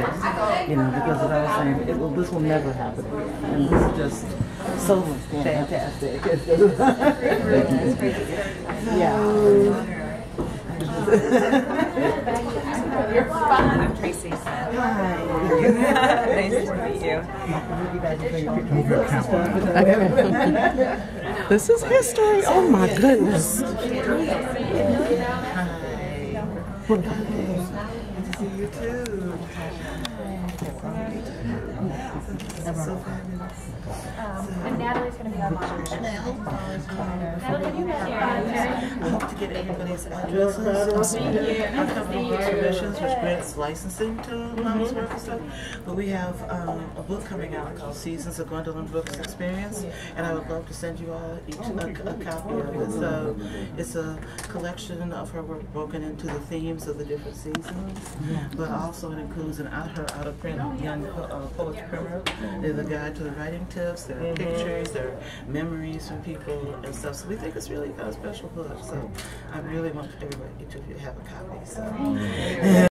you know, because as I was saying, this will never happen again. And this is just so fantastic. Yeah. You're fun. I'm Tracy. Hi. Nice to meet you. This is history. Oh my goodness. Hi. Good to see you too. So fabulous. And Natalie's going to be on live. Natalie, have you met here? I hope to get everybody's addresses. I have no observations, which grants licensing to Mama's work and stuff. But we have a book coming out called Seasons of Gwendolyn Brooks Experience, and I would love to send you all each a copy of it. So it's a collection of her work broken into the themes of the different seasons, but also it includes her out-of-print young poet's primer. There's a guide to the writing tips, there are pictures, there are memories from people and stuff. So we think it's really a special book. So I really want everybody, each of you to have a copy. So.